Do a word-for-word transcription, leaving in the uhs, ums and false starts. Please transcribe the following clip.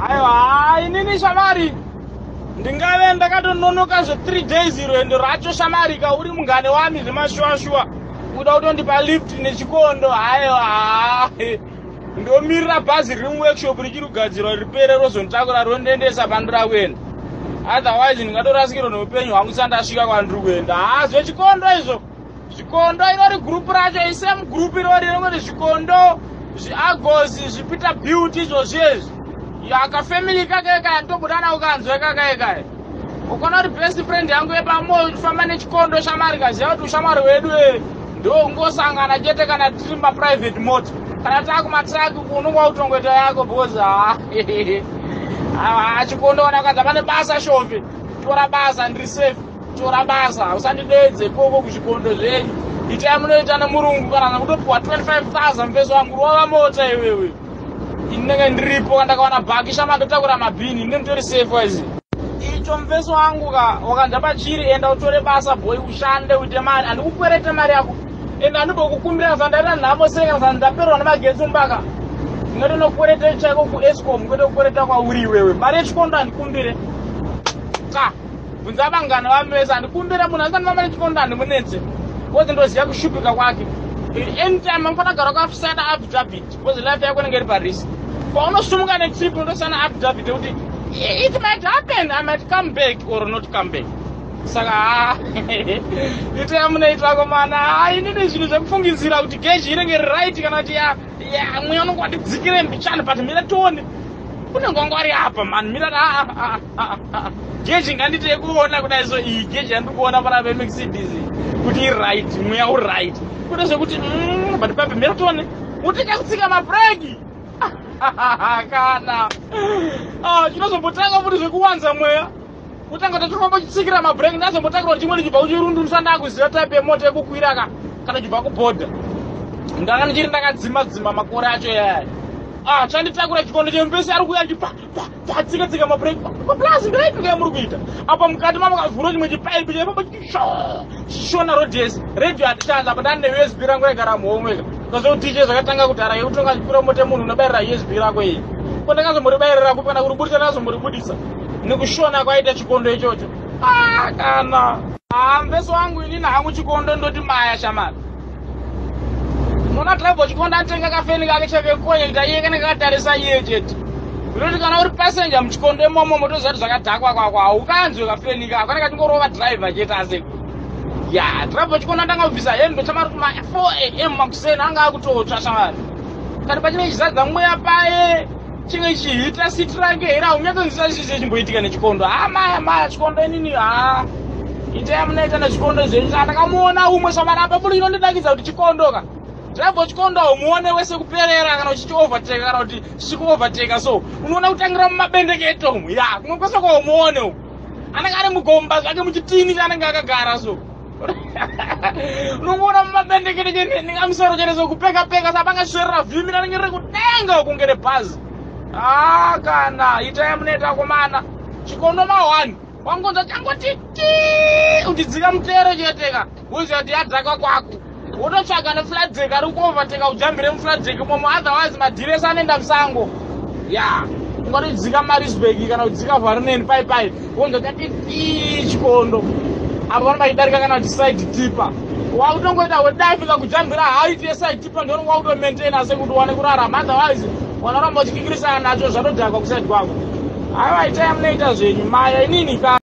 aiwa inini shamari ndingave ndakatononoka zve three days rwendo racho shamari ka uri mungane wami zvemashuwa-shuwa uda kutondipa lift nechikondo. Aiwa ndomirira bhazi riri muworkshop richiri kugadzirwa ripere rozonditakura rondiendesa pandira kuenda, otherwise ndingatorasikirwa neupenyu hwangu sandasvika kwandiri kuenda. Ha zvechikondo izvo, zvikondo irori gurupu racho isem gurupu irori rinongoti zvikondo zviagosi zvipita beauty izvo zvezvi yakafamily kakaekaya ndobudana ukanzwe kakaekaya ukona kuti best friend yangu yepamoyo tifamba nechikondo shamari kaziva kuti ushamwari wedu ndongosangana chete kana tiri maprivate motor kana takumatraki unonga utongoita yako because chikondo ona ukanza pane basa shofe tora basa ndiri safe tora basa usandidedze poko kuchikondo zvenyu itai munoita nemurungu kana kutopiwa twenty-five thousand mpeso wangu rova mota iwewe inenge ndiripo kandakawana bhaki shama ndotakura mabhini ine mutori safe wise icho mpeso wangu ka wakanja pachiri enda utore basa boy ushande uite mari andikukwerete mari yako enda andibokukumbira sandaita nhamo senga sandaperwa nemagetsi mbaka ndinotokwerete chako kuescom kwete kukwereta kwauri iwewe mari yechikondo andikumbire ka bvunza vangana vamesa andikumbire munhu asandifamba nechikondo andimunetse kozi ndoziva kushupika kwake anytime amfana gara kwafisana affidavit kozi life yako inenge iri parisi paunosumuka netrip unotosana affidavit yekuti it might happen, I might come back or not come back. Saka itai munoita komana inini zvinhu zvekufungidzira kuti geji inenge right kana kuti ya mweya unonge watidzikire mbichani but mira tione unenge wanga wari apa man mira geji nganditi yekuona kudai so iyi geji yandikuona pana pemixidis kuti iright mweya uri right kuda zvekuti but pape mira tione utenge kutsika mabreki kana chinozombotanga kuti zvekuwanza mweya kutanga tatombotsikira mabreki ndazombotakirwa chimweni chibva kuchirundu ndisanda kuziva type yemota yekukwira ka kana chibva kubhodha ndanga ndichiri ndakadzima-dzima makore acho yaya chanditakura chikondo chembesi ari kuya chipatsika-tsika mabreki paplazi ndiraipika yamuri kuita apa mukati mamakavhura chimwe chipaipi chaipamba chishona rodhesi redhio hatichanza apa ndani ne-U S B rangu raigara muhomweka kazotije zvakatanga kudhara yekutonga chikwira mota munhu unobayirira U S B rako iyi ko ndakazomuribayirira kupi kana kuribudisa ndakazomuribudisa nekushona kwaita chikondo ichocho kana mveso wangu inini hangu chikondo ndoti maya shamari mona travel chikondo atenga kafeni kake chakekonyeita iye kanenge katarisa iye chete zvinoti kana uri passenger muchikondo imomo motoziva kuti zvakadhakwa kwako haukanzwe kafeni kako kanenge kachingorova driver chete ase ya travel chikondo ndangabvisa hendo chamari kuti ma four A M makuseni anga akutotsva shamari kati pachinenge chizadza mweya paye chinge chihita siti rake hera unyakonzisa chise chimboitika nechikondo ha maya maya chikondo inini ha itai munoita nechikondo zvenyu saka ndakamuona umwe shamari apa fuli inondidakidza kuti chikondoka driver chikondo umuone wese kuperera kana uchichiovertake kana kuti chichikuovertake so unoona kutangira mumabendekete umu ya kumwe kwese kwaumuone umu anenge ari mugomba zvake muchitini chanenge akagara so unongoona mumabendekete ningamisoro chete sokupeka-peka sapangasverera vhimi ranenge riri kudenga kunge nebhazi kana itai munoita komana chikondo ma-one wangonza changoti ti utidzika mutero cheteka uziva kuti yadhaka kwako wototsvaga nefladheka ari kuovateka ujambire mufladheki momo otherwise madhiresi anoenda musango ya ungatodzika marisburg kana kudzika varineni paipai wonza kuti ti chikondo apo vano vachidarika kana kuti side tipa wakutongoita wedafika kujambira haiti yeside tipa ndiononga wakutomaintaina sekuti uwane kurarama otherwise wanoramba uchikikirisana nacho zvatodhakwa kuside kwako aiwa itai munoita zvenyu maya inini ka